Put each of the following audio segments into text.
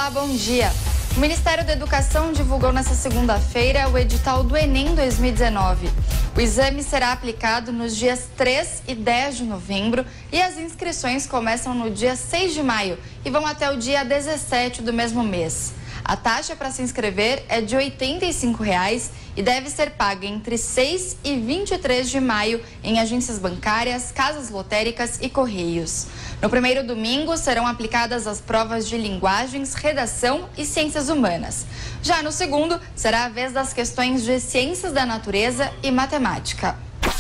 Olá, bom dia. O Ministério da Educação divulgou nesta segunda-feira o edital do Enem 2019. O exame será aplicado nos dias 3 e 10 de novembro e as inscrições começam no dia 6 de maio e vão até o dia 17 do mesmo mês. A taxa para se inscrever é de R$ 85,00 e deve ser paga entre 6 e 23 de maio em agências bancárias, casas lotéricas e correios. No primeiro domingo serão aplicadas as provas de linguagens, redação e ciências humanas. Já no segundo, será a vez das questões de ciências da natureza e matemática.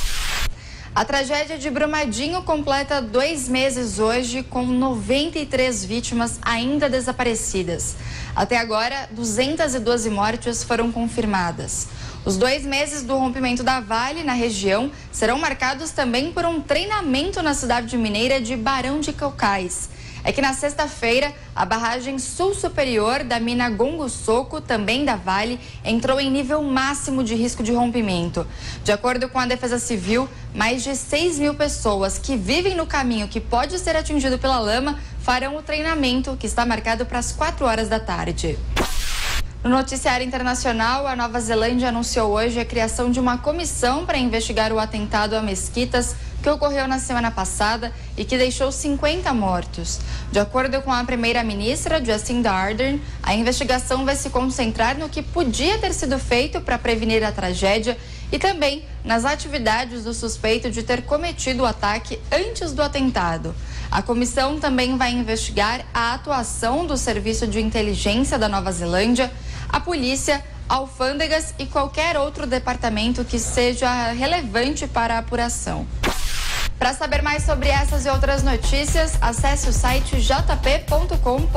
A tragédia de Brumadinho completa 2 meses hoje, com 93 vítimas ainda desaparecidas. Até agora, 212 mortes foram confirmadas. Os 2 meses do rompimento da Vale na região serão marcados também por um treinamento na cidade mineira de Barão de Caucais. É que na sexta-feira, a barragem sul superior da mina Gongo Soco, também da Vale, entrou em nível máximo de risco de rompimento. De acordo com a Defesa Civil, mais de 6.000 pessoas que vivem no caminho que pode ser atingido pela lama farão o treinamento, que está marcado para as 4 horas da tarde. No noticiário internacional, a Nova Zelândia anunciou hoje a criação de uma comissão para investigar o atentado a mesquitas que ocorreu na semana passada e que deixou 50 mortos. De acordo com a primeira-ministra, Jacinda Ardern, a investigação vai se concentrar no que podia ter sido feito para prevenir a tragédia e também nas atividades do suspeito de ter cometido o ataque antes do atentado. A comissão também vai investigar a atuação do Serviço de Inteligência da Nova Zelândia, a polícia, alfândegas e qualquer outro departamento que seja relevante para a apuração. Para saber mais sobre essas e outras notícias, acesse o site jp.com.br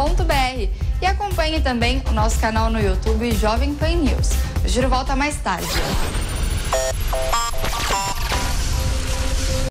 e acompanhe também o nosso canal no YouTube Jovem Pan News. O giro volta mais tarde.